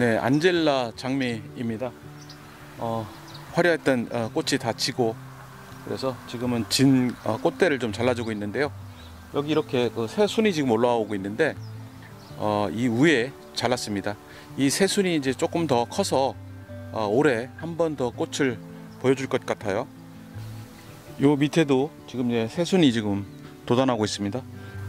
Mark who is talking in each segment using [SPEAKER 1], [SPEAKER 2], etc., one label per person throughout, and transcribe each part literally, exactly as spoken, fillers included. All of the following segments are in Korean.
[SPEAKER 1] 네, 안젤라 장미입니다. 어, 화려했던 어, 꽃이 다 지고, 그래서 지금은 진 어, 꽃대를 좀 잘라주고 있는데요. 여기 이렇게 그 새순이 지금 올라오고 있는데, 어, 이 위에 잘랐습니다. 이 새순이 이제 조금 더 커서 어, 올해 한 번 더 꽃을 보여줄 것 같아요. 요 밑에도 지금 이제 새순이 지금 돋아나고 있습니다.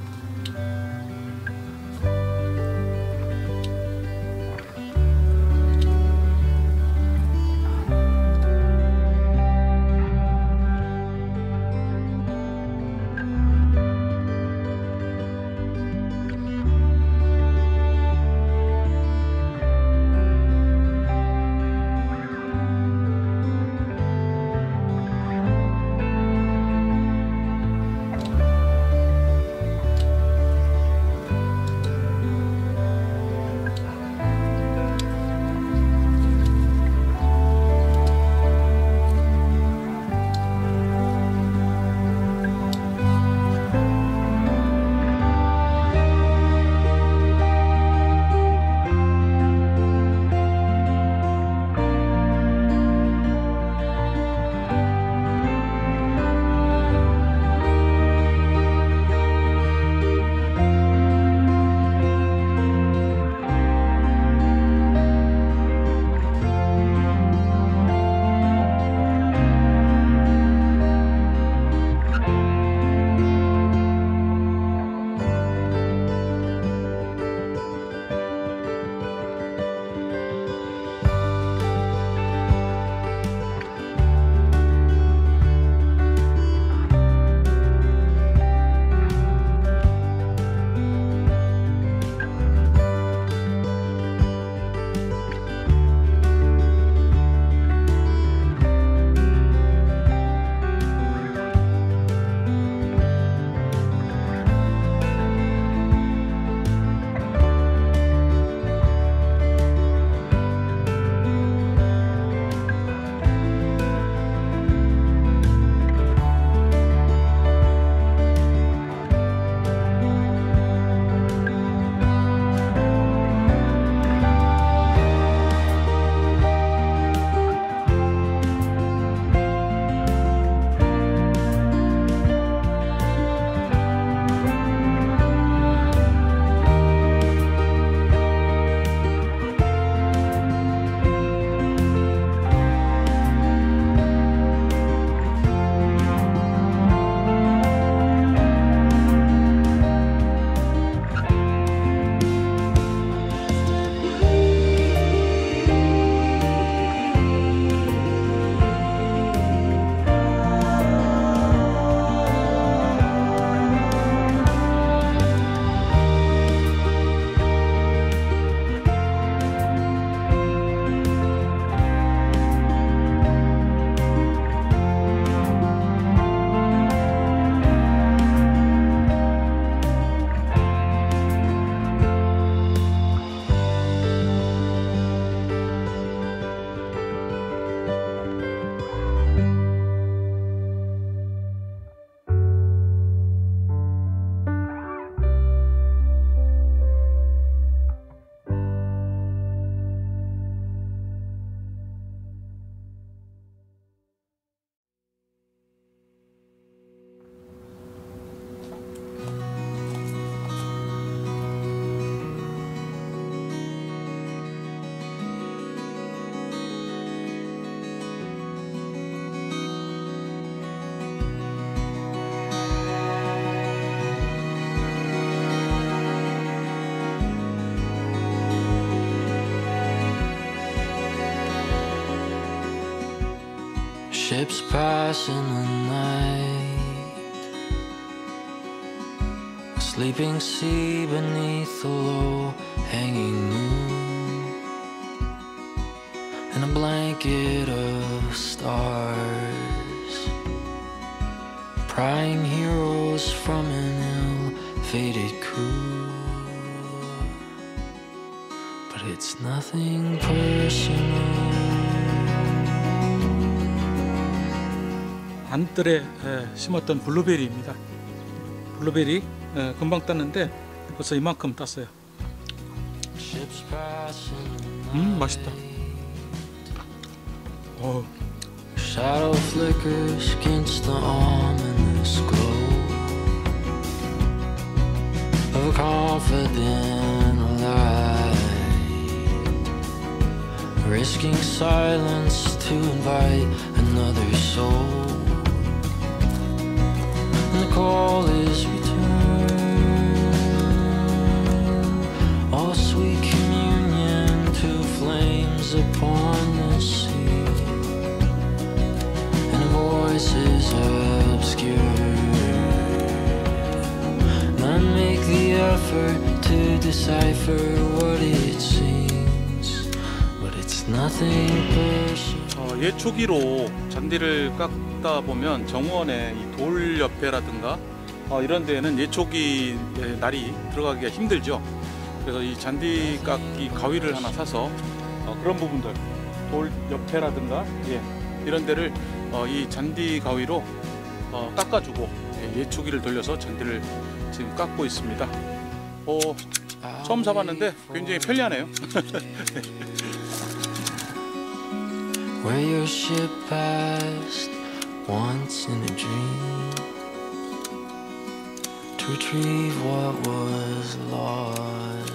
[SPEAKER 2] Ships pass in the night, a sleeping sea beneath the low hanging moon, and a blanket of stars, prying heroes from an ill-fated crew. But it's nothing personal.
[SPEAKER 1] 안뜰에 심었던 블루베리입니다. 블루베리 금방 땄는데 벌써 이만큼 땄어요.
[SPEAKER 2] Ships pass in the night.
[SPEAKER 1] 음, 맛있다. 어,
[SPEAKER 2] Shadow flickers against the ominous glow of a confident light, risking silence to invite another soul. And the call is return, all sweet communion to flames upon the sea. Voices obscure, none make the effort to decipher what it seems, but it's nothing personal.
[SPEAKER 1] 어, 예초기로 잔디를 깎다 보면 정원의 이 돌 옆에라든가 어, 이런 데에는 예초기 날이 들어가기가 힘들죠. 그래서 이 잔디 깎기 가위를 하나 사서 어, 그런 부분들 돌 옆에라든가 예, 이런 데를 어, 이 잔디 가위로 어, 깎아주고 예, 예초기를 돌려서 잔디를 지금 깎고 있습니다. 어, 처음 사봤는데 굉장히 편리하네요.
[SPEAKER 2] Where your ship passed once in a dream to retrieve what was lost.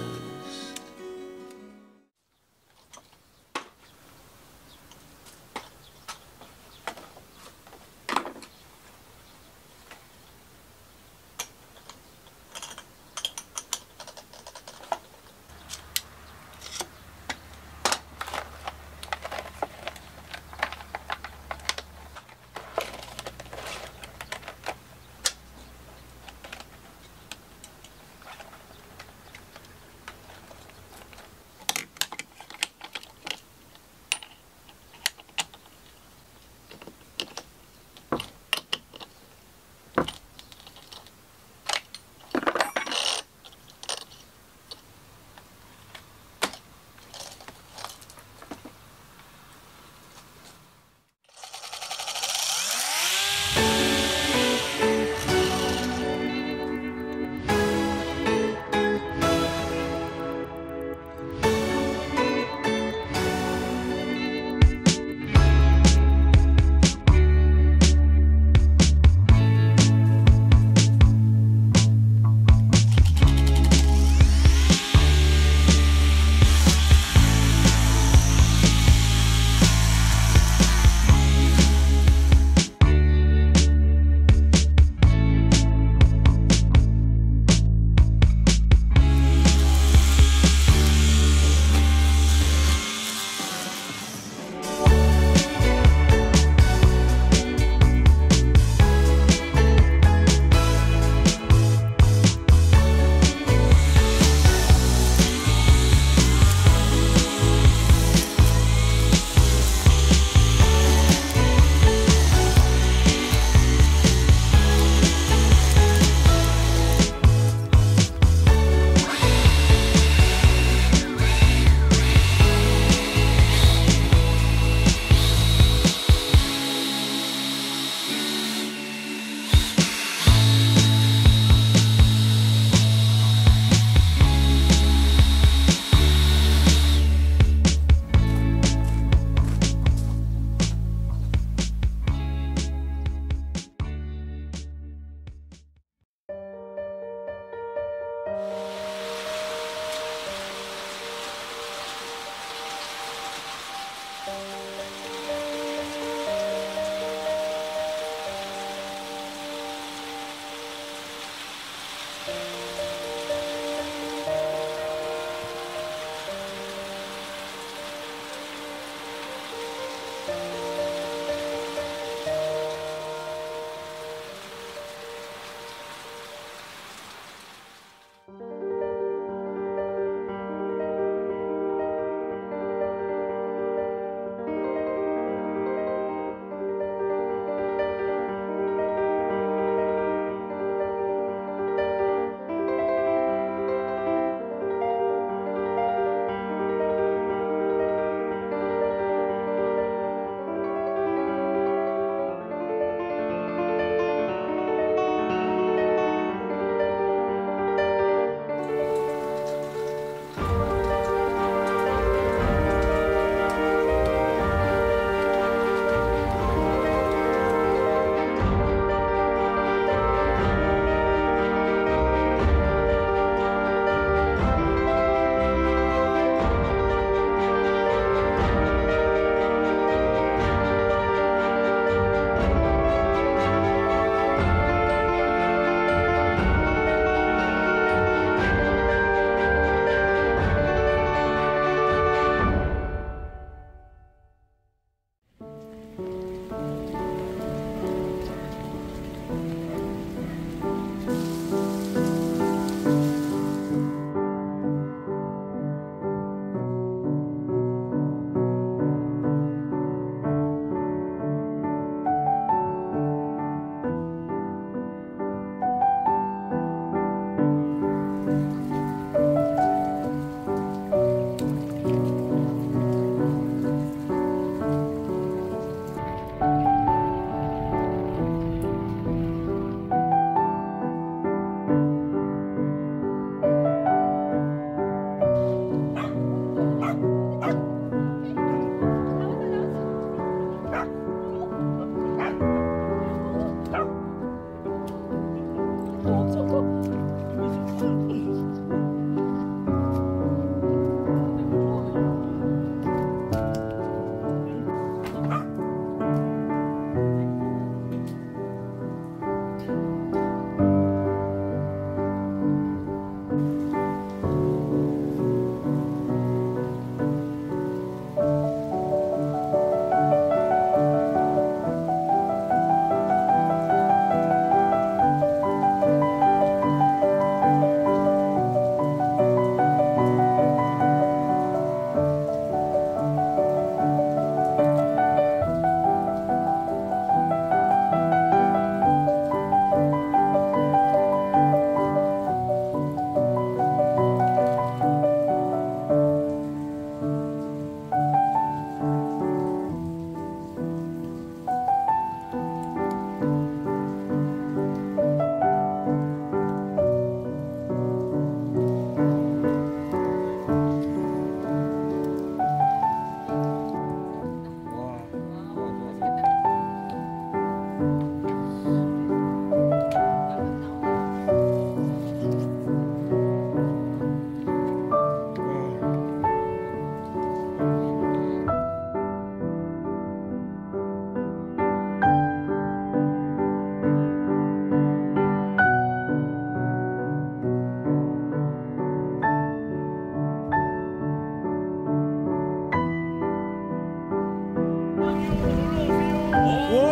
[SPEAKER 1] 와.